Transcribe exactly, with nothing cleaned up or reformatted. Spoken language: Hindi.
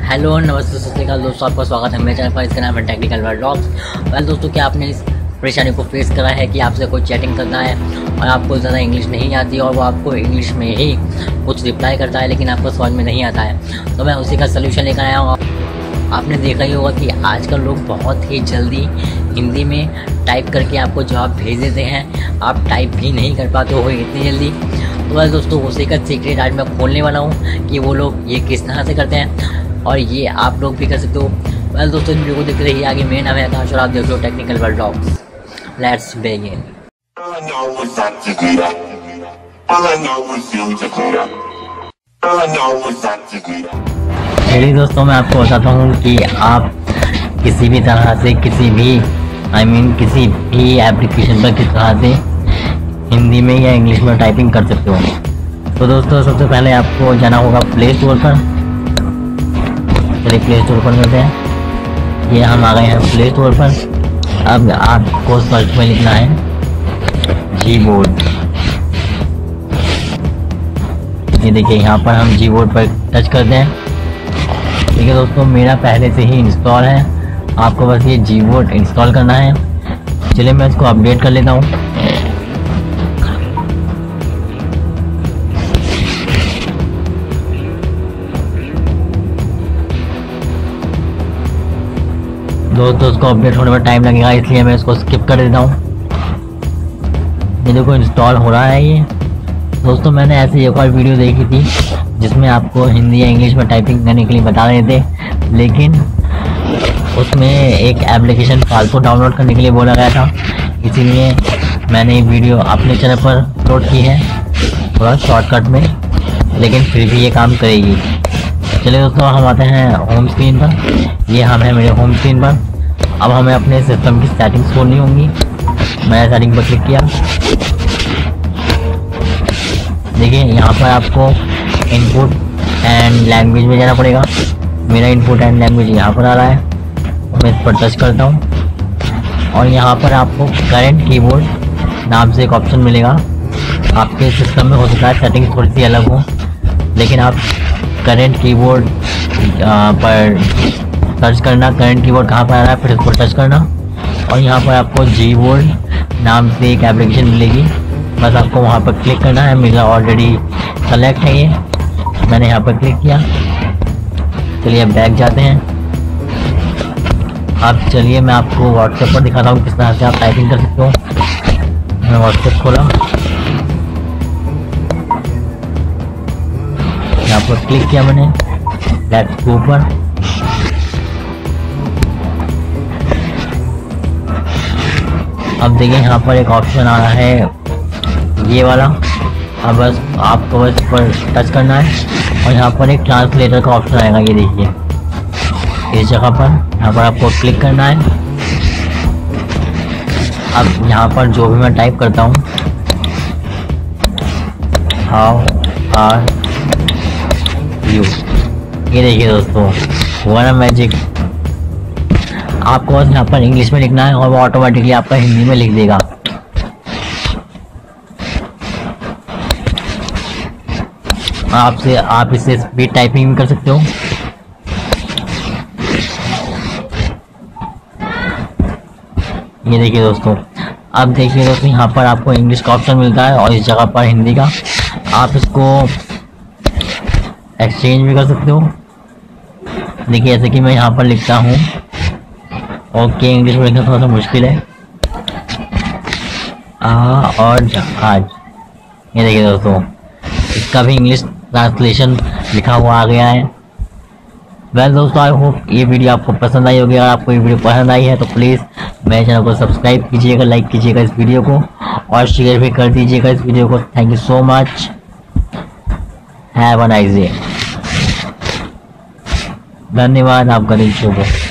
हेलो नमस्ते सत श्री अकाल दोस्तों, आपका स्वागत है मेरे चैनल पर। इसका नाम है टेक्निकल वर्ल्ड व्लॉग्स। वेल दोस्तों, क्या आपने इस परेशानी को फेस करा है कि आपसे कोई चैटिंग करना है और आपको ज़्यादा इंग्लिश नहीं आती और वो आपको इंग्लिश में ही कुछ रिप्लाई करता है लेकिन आपको समझ में नहीं आता है? तो मैं उसी का सलूशन लेकर आया हूँ। आपने देखा ही होगा कि आजकल लोग बहुत ही जल्दी हिंदी में टाइप करके आपको जवाब भेज देते हैं, आप टाइप भी नहीं कर पाते हो इतनी जल्दी। तो बस दोस्तों, उसी का सीक्रेट आज मैं खोलने वाला हूँ कि वो लोग ये किस तरह से करते हैं और ये आप लोग भी कर सकते हो। वेल दोस्तों, वीडियो को देखते रहिए आगे। मेरा नाम है आकाश और आप देख रहे हो technical world vlogs. Let's begin. चलिए दोस्तों, मैं आपको बताता हूँ कि आप किसी भी तरह से किसी भी आई I मीन mean, किसी भी एप्लीकेशन पर किस तरह से हिंदी में या इंग्लिश में टाइपिंग कर सकते हो। तो दोस्तों, सबसे पहले आपको जाना होगा प्ले स्टोर पर। चलिए प्ले स्टोर पर मिलते हैं। ये हम आ गए हैं प्ले स्टोर पर। अब आपको सर्च में लिखना है जी बोर्ड। ये देखिए, यहाँ पर हम जी बोर्ड पर टच करते हैं। ठीक है दोस्तों, मेरा पहले से ही इंस्टॉल है, आपको बस ये जी बोर्ड इंस्टॉल करना है। चलिए मैं इसको अपडेट कर लेता हूँ। दोस्तों, उसको अपडेट होने में टाइम लगेगा, इसलिए मैं इसको स्किप कर देता हूँ। ये देखो इंस्टॉल हो रहा है ये। दोस्तों, मैंने ऐसी एक और वीडियो देखी थी जिसमें आपको हिंदी या इंग्लिश में टाइपिंग करने के लिए बता रहे थे, लेकिन उसमें एक एप्लीकेशन फालतू डाउनलोड करने के लिए बोला गया था, इसीलिए मैंने ये वीडियो अपने चैनल पर अपलोड की है थोड़ा शॉर्टकट में, लेकिन फिर भी ये काम करेगी। चलिए दोस्तों, हम आते हैं होम स्क्रीन पर। ये हम हैं मेरे होम स्क्रीन पर। अब हमें अपने सिस्टम की सेटिंग्स खोलनी होंगी। मैंने सेटिंग पर क्लिक किया। देखिए, यहाँ पर आपको इनपुट एंड लैंग्वेज में जाना पड़ेगा। मेरा इनपुट एंड लैंग्वेज यहाँ पर आ रहा है, मैं इस पर टच करता हूँ और यहाँ पर आपको करंट कीबोर्ड नाम से एक ऑप्शन मिलेगा। आपके सिस्टम में हो सकता है सेटिंग्स थोड़ी सी अलग हो, लेकिन आप करंट कीबोर्ड पर सर्च करना, करंट कीबोर्ड कहाँ पर आ रहा है, फिर इस पर टच करना और यहाँ पर आपको जी बोर्ड नाम से एक एप्लीकेशन मिलेगी। बस आपको वहाँ पर क्लिक करना है। मेरा ऑलरेडी सेलेक्ट है, ये मैंने यहाँ पर क्लिक किया। चलिए बैक जाते हैं। अब चलिए मैं आपको व्हाट्सएप पर दिखाता हूँ किस तरह से आप टाइपिंग कर सकते हो। मैंने व्हाट्सएप खोला, यहाँ पर क्लिक किया मैंने, लेट्स गो पर। अब देखिए, यहाँ पर एक ऑप्शन आ रहा है ये वाला। अब बस आपको बस पर टच करना है और यहाँ पर एक ट्रांसलेटर का ऑप्शन आएगा। ये देखिए इस जगह पर, यहाँ पर आपको क्लिक करना है। अब यहाँ पर जो भी मैं टाइप करता हूँ, हाउ आर यू, ये देखिए दोस्तों, हुआ ना मैजिक। आपको बस यहाँ पर इंग्लिश में लिखना है और वो ऑटोमेटिकली आपका हिंदी में लिख देगा। आपसे आप इससे स्पीड टाइपिंग भी कर सकते हो। ये देखिए दोस्तों, अब देखिए दोस्तों, यहाँ पर आपको इंग्लिश का ऑप्शन मिलता है और इस जगह पर हिंदी का। आप इसको एक्सचेंज भी कर सकते हो। देखिए, जैसे कि मैं यहाँ पर लिखता हूँ ओके, इंग्लिश में लिखना थोड़ा सा मुश्किल है, आ और जहाज। ये देखिए दोस्तों, इसका भी इंग्लिश ट्रांसलेशन लिखा हुआ आ गया है। वेल दोस्तों, आई होप ये वीडियो आपको पसंद आई होगी। अगर आपको ये वीडियो पसंद आई है तो प्लीज़ मेरे चैनल को सब्सक्राइब कीजिएगा, लाइक कीजिएगा इस वीडियो को और शेयर भी कर दीजिएगा इस वीडियो को। Thank you so much, have a nice day. धन्यवाद, आपका दिन शुभ हो।